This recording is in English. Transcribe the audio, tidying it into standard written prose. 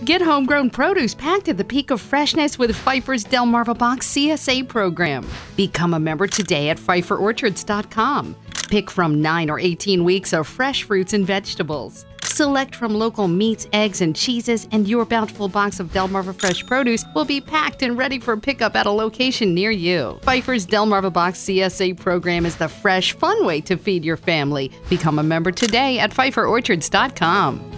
Get homegrown produce packed at the peak of freshness with Fifer's Delmarva Box CSA program. Become a member today at FiferOrchards.com. Pick from 9 or 18 weeks of fresh fruits and vegetables. Select from local meats, eggs, and cheeses, and your bountiful box of Delmarva fresh produce will be packed and ready for pickup at a location near you. Fifer's Delmarva Box CSA program is the fresh, fun way to feed your family. Become a member today at FiferOrchards.com.